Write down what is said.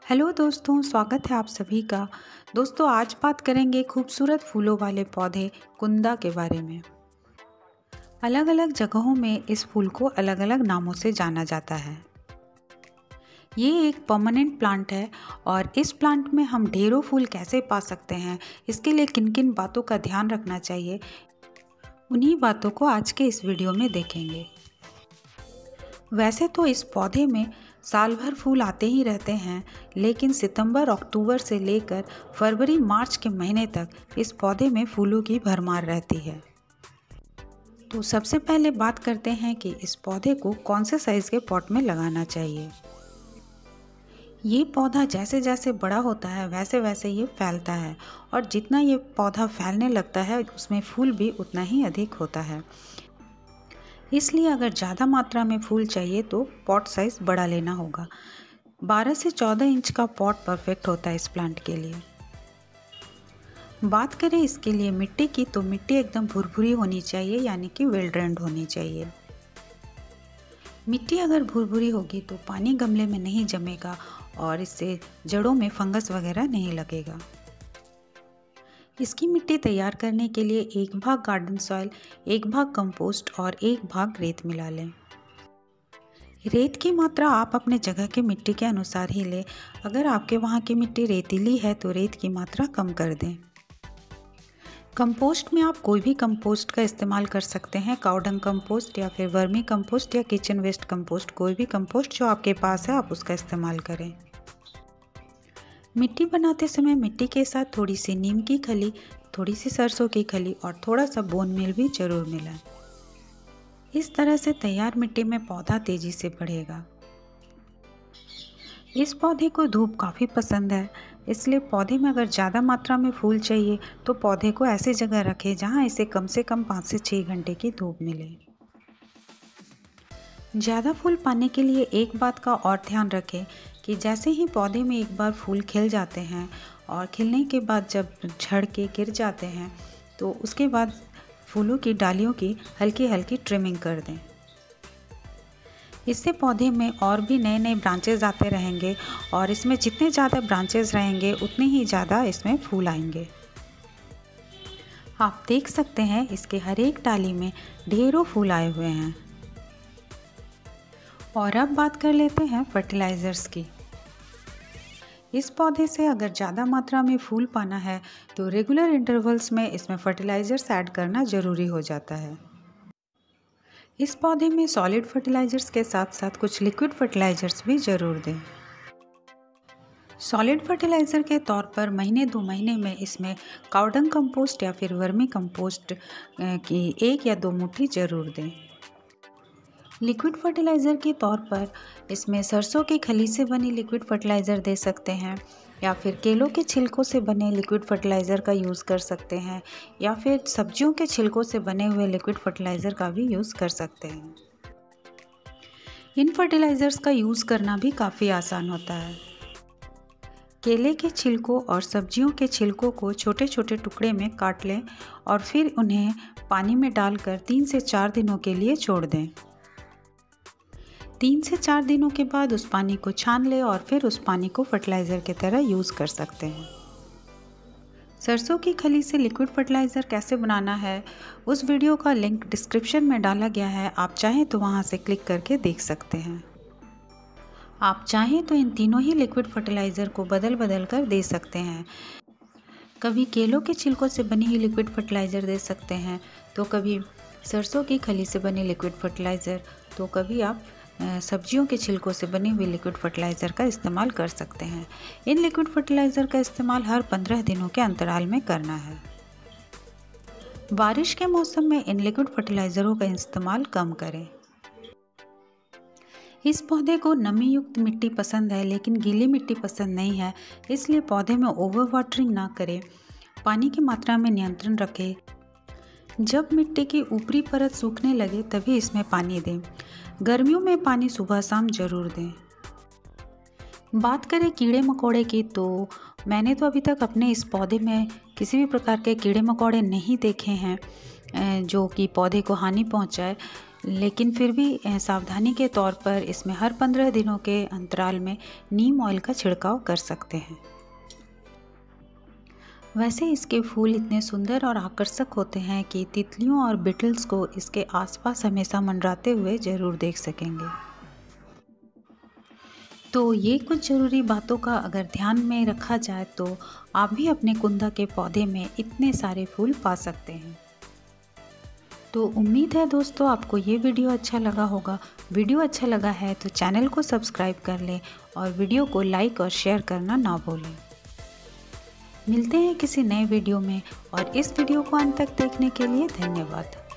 Hello दोस्तों, स्वागत है आप सभी का। दोस्तों, आज बात करेंगे खूबसूरत फूलों वाले पौधे कुंदा के बारे में। अलग अलग जगहों में इस फूल को अलग अलग नामों से जाना जाता है। ये एक परमानेंट प्लांट है और इस प्लांट में हम ढेरों फूल कैसे पा सकते हैं, इसके लिए किन किन बातों का ध्यान रखना चाहिए, उन्हीं बातों को आज के इस वीडियो में देखेंगे। वैसे तो इस पौधे में साल भर फूल आते ही रहते हैं, लेकिन सितंबर अक्टूबर से लेकर फरवरी मार्च के महीने तक इस पौधे में फूलों की भरमार रहती है। तो सबसे पहले बात करते हैं कि इस पौधे को कौन से साइज़ के पॉट में लगाना चाहिए। ये पौधा जैसे जैसे बड़ा होता है वैसे वैसे ये फैलता है और जितना ये पौधा फैलने लगता है उसमें फूल भी उतना ही अधिक होता है। इसलिए अगर ज़्यादा मात्रा में फूल चाहिए तो पॉट साइज़ बड़ा लेना होगा। 12 से 14 इंच का पॉट परफेक्ट होता है इस प्लांट के लिए। बात करें इसके लिए मिट्टी की, तो मिट्टी एकदम भुरभुरी होनी चाहिए, यानी कि वेल ड्रेन्ड होनी चाहिए। मिट्टी अगर भुरभुरी होगी तो पानी गमले में नहीं जमेगा और इससे जड़ों में फंगस वगैरह नहीं लगेगा। इसकी मिट्टी तैयार करने के लिए 1 भाग गार्डन सॉइल, 1 भाग कंपोस्ट और 1 भाग रेत मिला लें। रेत की मात्रा आप अपने जगह की मिट्टी के अनुसार ही लें। अगर आपके वहाँ की मिट्टी रेतीली है तो रेत की मात्रा कम कर दें। कंपोस्ट में आप कोई भी कंपोस्ट का इस्तेमाल कर सकते हैं, काउडंग कंपोस्ट या फिर वर्मी कंपोस्ट या किचन वेस्ट कंपोस्ट। कोई भी कंपोस्ट जो आपके पास है आप उसका इस्तेमाल करें। मिट्टी बनाते समय मिट्टी के साथ थोड़ी सी नीम की खली, थोड़ी सी सरसों की खली और थोड़ा सा बोन मील भी जरूर मिलाएं। इस तरह से तैयार मिट्टी में पौधा तेजी से बढ़ेगा। इस पौधे को धूप काफ़ी पसंद है, इसलिए पौधे में अगर ज़्यादा मात्रा में फूल चाहिए तो पौधे को ऐसी जगह रखें जहां इसे कम से कम 5 से 6 घंटे की धूप मिले। ज़्यादा फूल पाने के लिए एक बात का और ध्यान रखें कि जैसे ही पौधे में एक बार फूल खिल जाते हैं और खिलने के बाद जब झड़ के गिर जाते हैं तो उसके बाद फूलों की डालियों की हल्की हल्की ट्रिमिंग कर दें। इससे पौधे में और भी नए नए ब्रांचेस आते रहेंगे और इसमें जितने ज़्यादा ब्रांचेस रहेंगे उतने ही ज़्यादा इसमें फूल आएंगे। आप देख सकते हैं इसके हर एक डाली में ढेरों फूल आए हुए हैं। और अब बात कर लेते हैं फर्टिलाइज़र्स की। इस पौधे से अगर ज़्यादा मात्रा में फूल पाना है तो रेगुलर इंटरवल्स में इसमें फर्टिलाइज़र्स ऐड करना ज़रूरी हो जाता है। इस पौधे में सॉलिड फर्टिलाइज़र्स के साथ साथ कुछ लिक्विड फर्टिलाइज़र्स भी ज़रूर दें। सॉलिड फर्टिलाइज़र के तौर पर महीने 2 महीने में इसमें काउडंग कंपोस्ट या फिर वर्मी कंपोस्ट की 1 या 2 मुट्ठी ज़रूर दें। लिक्विड फर्टिलाइज़र के तौर पर इसमें सरसों की खली से बनी लिक्विड फर्टिलाइज़र दे सकते हैं या फिर केलों के छिलकों से बने लिक्विड फर्टिलाइज़र का यूज़ कर सकते हैं या फिर सब्जियों के छिलकों से बने हुए लिक्विड फर्टिलाइज़र का भी यूज़ कर सकते हैं। इन फर्टिलाइज़र्स का यूज़ करना भी काफ़ी आसान होता है। केले के छिलकों और सब्जियों के छिलकों को छोटे छोटे टुकड़े में काट लें और फिर उन्हें पानी में डालकर 3 से 4 दिनों के लिए छोड़ दें। 3 से 4 दिनों के बाद उस पानी को छान लें और फिर उस पानी को फर्टिलाइज़र की तरह यूज़ कर सकते हैं। सरसों की खली से लिक्विड फर्टिलाइज़र कैसे बनाना है उस वीडियो का लिंक डिस्क्रिप्शन में डाला गया है, आप चाहें तो वहां से क्लिक करके देख सकते हैं। आप चाहें तो इन तीनों ही लिक्विड फर्टिलाइज़र को बदल बदल कर दे सकते हैं। कभी केलों के छिलकों से बनी हुई लिक्विड फर्टिलाइज़र दे सकते हैं, तो कभी सरसों की खली से बनी लिक्विड फर्टिलाइज़र, तो कभी आप सब्जियों के छिलकों से बनी हुई लिक्विड फर्टिलाइज़र का इस्तेमाल कर सकते हैं। इन लिक्विड फर्टिलाइज़र का इस्तेमाल हर 15 दिनों के अंतराल में करना है। बारिश के मौसम में इन लिक्विड फर्टिलाइज़रों का इस्तेमाल कम करें। इस पौधे को नमी युक्त मिट्टी पसंद है लेकिन गीली मिट्टी पसंद नहीं है, इसलिए पौधे में ओवर वाटरिंग ना करें। पानी की मात्रा में नियंत्रण रखें। जब मिट्टी की ऊपरी परत सूखने लगे तभी इसमें पानी दें। गर्मियों में पानी सुबह शाम जरूर दें। बात करें कीड़े मकोड़े की, तो मैंने तो अभी तक अपने इस पौधे में किसी भी प्रकार के कीड़े मकोड़े नहीं देखे हैं जो कि पौधे को हानि पहुंचाए। लेकिन फिर भी सावधानी के तौर पर इसमें हर 15 दिनों के अंतराल में नीम ऑयल का छिड़काव कर सकते हैं। वैसे इसके फूल इतने सुंदर और आकर्षक होते हैं कि तितलियों और बिटल्स को इसके आसपास हमेशा मंडराते हुए ज़रूर देख सकेंगे। तो ये कुछ ज़रूरी बातों का अगर ध्यान में रखा जाए तो आप भी अपने कुंदा के पौधे में इतने सारे फूल पा सकते हैं। तो उम्मीद है दोस्तों आपको ये वीडियो अच्छा लगा होगा। वीडियो अच्छा लगा है तो चैनल को सब्सक्राइब कर लें और वीडियो को लाइक और शेयर करना ना भूलें। मिलते हैं किसी नए वीडियो में और इस वीडियो को अंत तक देखने के लिए धन्यवाद।